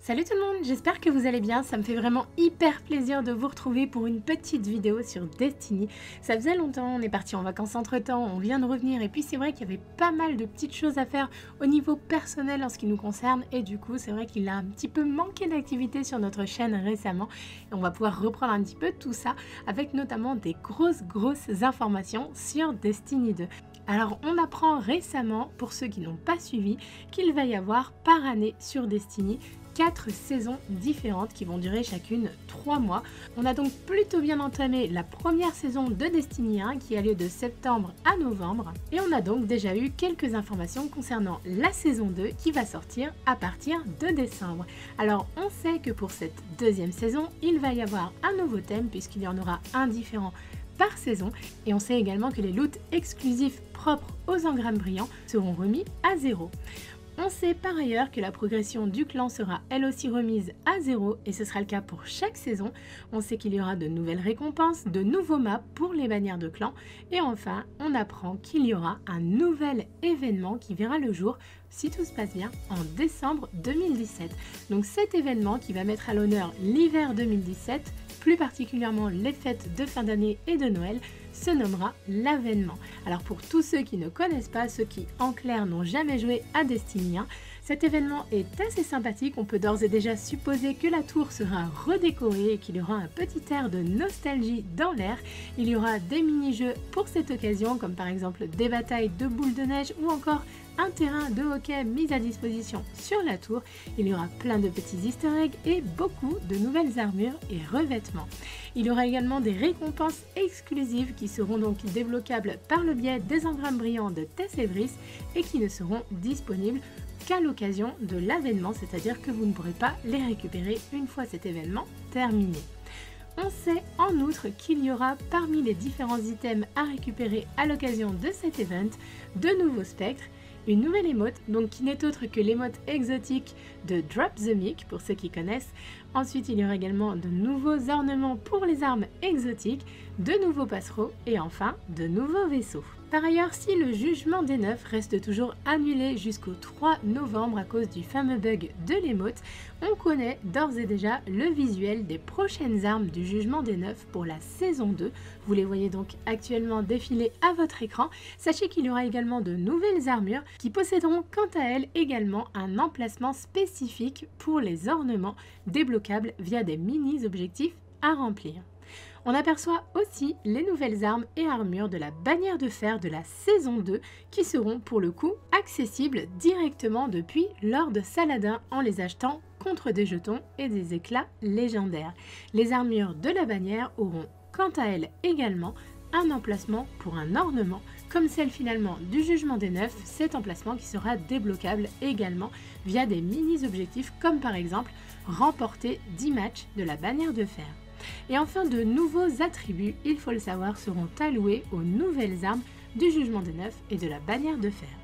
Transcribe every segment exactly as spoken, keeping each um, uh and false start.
Salut tout le monde, j'espère que vous allez bien, ça me fait vraiment hyper plaisir de vous retrouver pour une petite vidéo sur Destiny. Ça faisait longtemps, on est parti en vacances entre temps, on vient de revenir et puis c'est vrai qu'il y avait pas mal de petites choses à faire au niveau personnel en ce qui nous concerne et du coup c'est vrai qu'il a un petit peu manqué d'activité sur notre chaîne récemment et on va pouvoir reprendre un petit peu tout ça avec notamment des grosses grosses informations sur Destiny deux. Alors on apprend récemment, pour ceux qui n'ont pas suivi, qu'il va y avoir par année sur Destiny quatre saisons différentes qui vont durer chacune trois mois. On a donc plutôt bien entamé la première saison de Destiny un qui a lieu de septembre à novembre et on a donc déjà eu quelques informations concernant la saison deux qui va sortir à partir de décembre. Alors on sait que pour cette deuxième saison, il va y avoir un nouveau thème puisqu'il y en aura un différent par saison et on sait également que les loots exclusifs propres aux engrammes brillants seront remis à zéro. On sait par ailleurs que la progression du clan sera elle aussi remise à zéro et ce sera le cas pour chaque saison. On sait qu'il y aura de nouvelles récompenses, de nouveaux maps pour les bannières de clan et enfin on apprend qu'il y aura un nouvel événement qui verra le jour, si tout se passe bien, en décembre deux mille dix-sept. Donc cet événement qui va mettre à l'honneur l'hiver deux mille dix-sept, plus particulièrement les fêtes de fin d'année et de Noël, se nommera l'avènement. Alors pour tous ceux qui ne connaissent pas, ceux qui en clair n'ont jamais joué à Destiny un, cet événement est assez sympathique, on peut d'ores et déjà supposer que la tour sera redécorée et qu'il y aura un petit air de nostalgie dans l'air. Il y aura des mini-jeux pour cette occasion, comme par exemple des batailles de boules de neige ou encore un terrain de hockey mis à disposition sur la tour. Il y aura plein de petits easter eggs et beaucoup de nouvelles armures et revêtements. Il y aura également des récompenses exclusives qui seront donc débloquables par le biais des engrammes brillants de Tess Evris et qui ne seront disponibles qu'à l'occasion de l'avènement, c'est-à-dire que vous ne pourrez pas les récupérer une fois cet événement terminé. On sait en outre qu'il y aura parmi les différents items à récupérer à l'occasion de cet event de nouveaux spectres, une nouvelle émote, donc qui n'est autre que l'émote exotique de Drop the Mic pour ceux qui connaissent. Ensuite il y aura également de nouveaux ornements pour les armes exotiques, de nouveaux passereaux et enfin de nouveaux vaisseaux. Par ailleurs, si le jugement des neuf reste toujours annulé jusqu'au trois novembre à cause du fameux bug de l'émote, on connaît d'ores et déjà le visuel des prochaines armes du jugement des neuf pour la saison deux. Vous les voyez donc actuellement défiler à votre écran. Sachez qu'il y aura également de nouvelles armures qui posséderont quant à elles également un emplacement spécifique pour les ornements débloquables via des mini-objectifs à remplir. On aperçoit aussi les nouvelles armes et armures de la bannière de fer de la saison deux qui seront pour le coup accessibles directement depuis Lord Saladin en les achetant contre des jetons et des éclats légendaires. Les armures de la bannière auront quant à elles également un emplacement pour un ornement comme celle finalement du jugement des neuf, cet emplacement qui sera débloquable également via des mini-objectifs comme par exemple remporter dix matchs de la bannière de fer. Et enfin, de nouveaux attributs, il faut le savoir, seront alloués aux nouvelles armes du jugement des neuf et de la bannière de fer.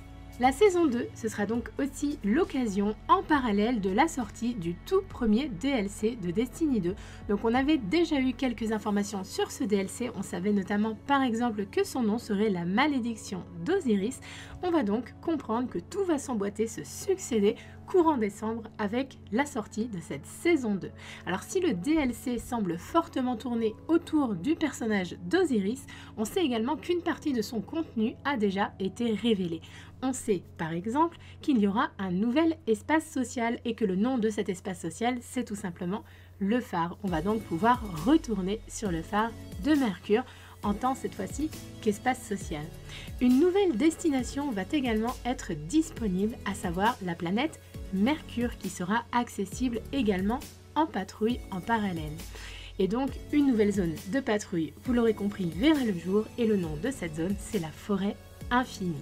La saison deux, ce sera donc aussi l'occasion en parallèle de la sortie du tout premier D L C de Destiny deux. Donc on avait déjà eu quelques informations sur ce D L C, on savait notamment par exemple que son nom serait la malédiction d'Osiris. On va donc comprendre que tout va s'emboîter, se succéder courant décembre avec la sortie de cette saison deux. Alors si le D L C semble fortement tourné autour du personnage d'Osiris, on sait également qu'une partie de son contenu a déjà été révélée. On sait par exemple qu'il y aura un nouvel espace social et que le nom de cet espace social c'est tout simplement le phare. On va donc pouvoir retourner sur le phare de Mercure en tant cette fois-ci qu'espace social. Une nouvelle destination va également être disponible, à savoir la planète Mercure qui sera accessible également en patrouille en parallèle. Et donc une nouvelle zone de patrouille, vous l'aurez compris, verra le jour et le nom de cette zone c'est la forêt infinie.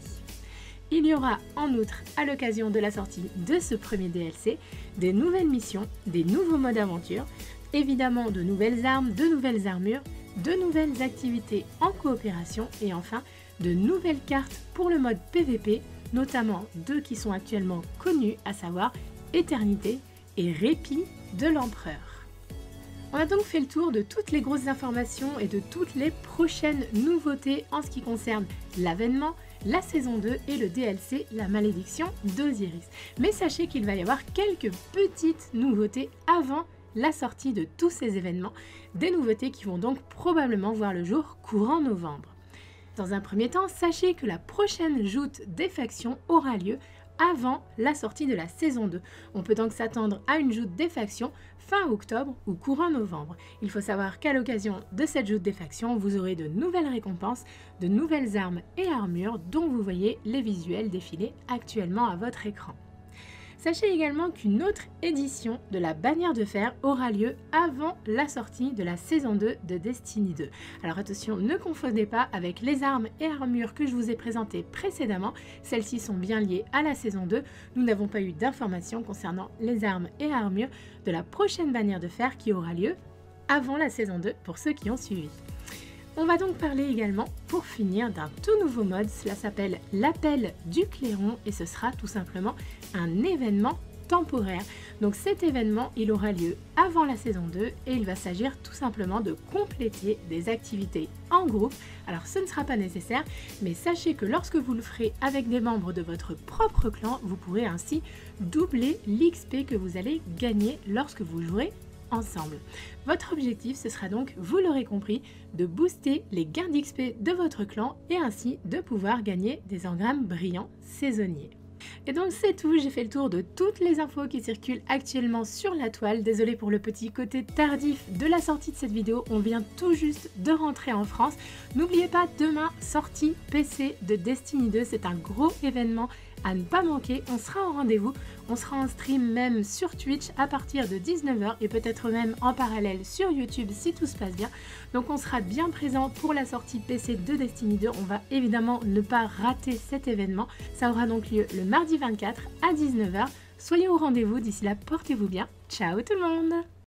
Il y aura en outre, à l'occasion de la sortie de ce premier D L C, des nouvelles missions, des nouveaux modes aventure, évidemment de nouvelles armes, de nouvelles armures, de nouvelles activités en coopération et enfin de nouvelles cartes pour le mode P V P, notamment deux qui sont actuellement connues, à savoir Éternité et Répit de l'Empereur. On a donc fait le tour de toutes les grosses informations et de toutes les prochaines nouveautés en ce qui concerne l'avènement, la saison deux et le D L C La Malédiction d'Osiris. Mais sachez qu'il va y avoir quelques petites nouveautés avant la sortie de tous ces événements, des nouveautés qui vont donc probablement voir le jour courant novembre. Dans un premier temps, sachez que la prochaine joute des factions aura lieu avant la sortie de la saison deux. On peut donc s'attendre à une joute des factions fin octobre ou courant novembre. Il faut savoir qu'à l'occasion de cette joute des factions, vous aurez de nouvelles récompenses, de nouvelles armes et armures dont vous voyez les visuels défiler actuellement à votre écran. Sachez également qu'une autre édition de la Bannière de Fer aura lieu avant la sortie de la saison deux de Destiny deux. Alors attention, ne confondez pas avec les armes et armures que je vous ai présentées précédemment. Celles-ci sont bien liées à la saison deux. Nous n'avons pas eu d'informations concernant les armes et armures de la prochaine Bannière de Fer qui aura lieu avant la saison deux pour ceux qui ont suivi. On va donc parler également, pour finir, d'un tout nouveau mode. Cela s'appelle l'Appel du Clairon et ce sera tout simplement un événement temporaire. Donc cet événement, il aura lieu avant la saison deux et il va s'agir tout simplement de compléter des activités en groupe. Alors ce ne sera pas nécessaire, mais sachez que lorsque vous le ferez avec des membres de votre propre clan, vous pourrez ainsi doubler l'X P que vous allez gagner lorsque vous jouerez ensemble. Votre objectif, ce sera donc, vous l'aurez compris, de booster les gains d'X P de votre clan et ainsi de pouvoir gagner des engrammes brillants saisonniers. Et donc c'est tout, j'ai fait le tour de toutes les infos qui circulent actuellement sur la toile. Désolée pour le petit côté tardif de la sortie de cette vidéo, on vient tout juste de rentrer en France. N'oubliez pas, demain, sortie P C de Destiny deux, c'est un gros événement à ne pas manquer. On sera au rendez-vous, on sera en stream même sur Twitch à partir de dix-neuf heures et peut-être même en parallèle sur YouTube si tout se passe bien. Donc on sera bien présent pour la sortie P C de Destiny deux. On va évidemment ne pas rater cet événement. Ça aura donc lieu le mardi vingt-quatre à dix-neuf heures. Soyez au rendez-vous, d'ici là portez-vous bien. Ciao tout le monde!